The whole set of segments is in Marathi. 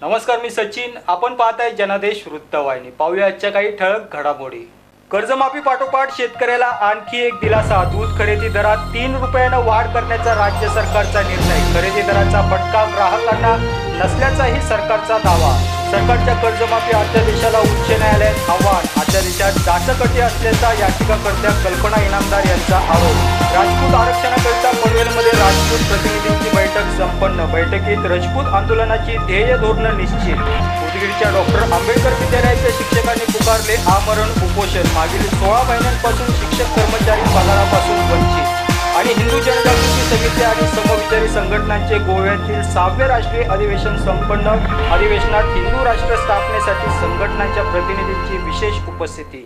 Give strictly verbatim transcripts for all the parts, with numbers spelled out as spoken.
नमस्कार, मी सचिन. आपण पाहताय जनादेश वृत्तवाहिनी. पाहूया आजच्या काही ठळक घडामोडी. कर्जमाफी पाठोपाठ शेतकऱ्याला आणखी एक दिलासा. दूध खरेदी दरात तीन रुपयानं वाढ करण्याचा राज्य सरकारचा निर्णय. खरेदी दराचा फटका ग्राहकांना नसल्याचाही सरकारचा दावा. सरकारच्या कर्जमाफी अध्यादेशाला उच्च न्यायालयात आव्हान. अध्यादेशात डासकटी असल्याचा याचिकाकर्त्या कल्पना इनामदार यांचा आरोप. राजपूत आरक्षणाकरिता पनवेलमध्ये राजपूत प्रतिनिधींची बैठक संपन्न. बैठकीत राजपूत आंदोलनाची ध्येय धोरण निश्चित. उदगीरच्या डॉक्टर आंबेडकर विद्यालयाच्या शिक्षकांनी पुकारले आमरण उपोषण. मागील सोळा महिन्यांपासून शिक्षक कर्मचारी पगारापासून वंचित. आणि हिंदू जनजागृती समिती आणि समविचारी संघटनांचे गोव्यातील सहावे राष्ट्रीय अधिवेशन संपन्न. अधिवेशनात हिंदू राष्ट्र स्थापनेसाठी संघटनांच्या प्रतिनिधींची विशेष उपस्थिती.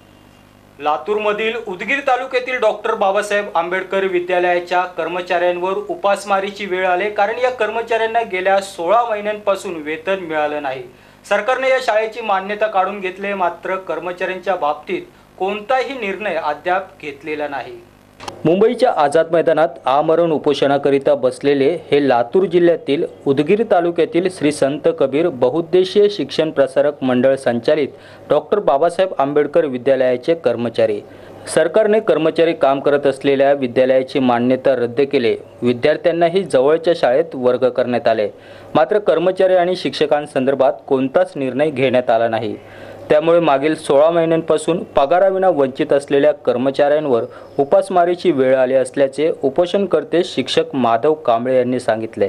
लातूरमधील उदगीर तालुक्यातील डॉक्टर बाबासाहेब आंबेडकर विद्यालयाच्या कर्मचाऱ्यांवर उपासमारीची वेळ आली, कारण या कर्मचाऱ्यांना गेल्या सोळा महिन्यांपासून वेतन मिळालं नाही. सरकारने या शाळेची मान्यता काढून घेतली, मात्र कर्मचाऱ्यांच्या बाबतीत कोणताही निर्णय अद्याप घेतलेला नाही. मुंबईच्या आझाद मैदानात आमरण उपोषणाकरिता बसलेले हे लातूर जिल्ह्यातील उदगीर तालुक्यातील श्री संत कबीर बहुउद्देशीय शिक्षण प्रसारक मंडळ संचालित डॉक्टर बाबासाहेब आंबेडकर विद्यालयाचे कर्मचारी. सरकारने कर्मचारी काम करत असलेल्या विद्यालयाची मान्यता रद्द केली. विद्यार्थ्यांनाही जवळच्या शाळेत वर्ग करण्यात आले, मात्र कर्मचारी आणि शिक्षकांसंदर्भात कोणताच निर्णय घेण्यात आला नाही. त्यामुळे मागील सोळा महिन्यांपासून पगाराविना वंचित असलेल्या कर्मचाऱ्यांवर उपासमारीची वेळ आली असल्याचे उपोषणकर्ते शिक्षक माधव कांबळे यांनी सांगितले.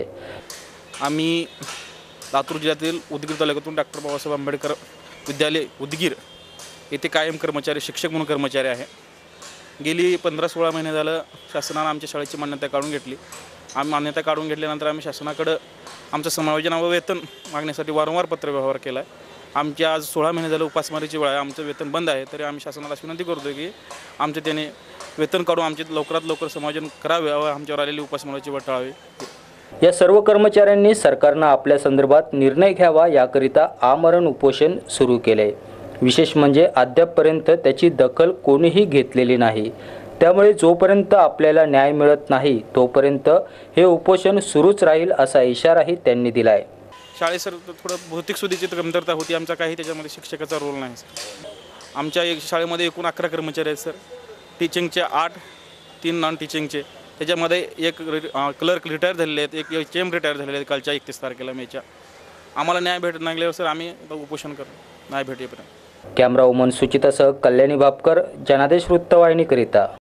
आम्ही लातूर जिल्ह्यातील उदगीर तालुक्यातून डॉक्टर बाबासाहेब आंबेडकर विद्यालय उदगीर येथे कायम कर्मचारी शिक्षक म्हणून कर्मचारी आहे. गेली पंधरा सोळा महिने झालं शासनानं आमच्या शाळेची मान्यता काढून घेतली. आम्ही मान्यता काढून घेतल्यानंतर आम्ही शासनाकडं आमचं समायोजन व वेतन मागण्यासाठी वारंवार पत्रव्यवहार केला आहे. आमच्या आज सोळा महिने झालं उपासमारीची वेळ आहे. आमचं वेतन बंद आहे, तरी आम्ही शासनाला विनंती करतो की आमचे त्याने वेतन काढून आमचे लवकरात लवकर समायोजन करावे व आमच्यावर आलेली उपासमारीची वेळ टाळावी. या सर्व कर्मचाऱ्यांनी सरकारनं आपल्या संदर्भात निर्णय घ्यावा याकरिता आमरण उपोषण सुरू केले. विशेष म्हणजे अद्यापपर्यंत त्याची दखल कोणीही घेतलेली नाही. त्यामुळे जोपर्यंत आपल्याला न्याय मिळत नाही तोपर्यंत हे उपोषण सुरूच राहील असा इशाराही त्यांनी दिला आहे. शाळेत सर थोडं भौतिक सुविधेची कमतरता होती. आमचा काही त्याच्यामध्ये शिक्षकाचा रोल नाही सर. आमच्या एक शाळेमध्ये एकूण अकरा कर्मचारी आहेत सर. टीचिंगचे आठ, तीन नॉन टीचिंगचे. त्याच्यामध्ये एक क्लर्क रिटायर झालेले आहेत, एक एच एम रिटायर झालेले आहेत कालच्या एकतीस तारखेला मेच्या. आम्हाला न्याय भेटत नाही सर, आम्ही उपोषण करतो न्याय भेटेपर्यंत. कॅमेरा वुमन सुचितासह कल्याणी बापकर, जनादेश वृत्तवाहिनीकरिता.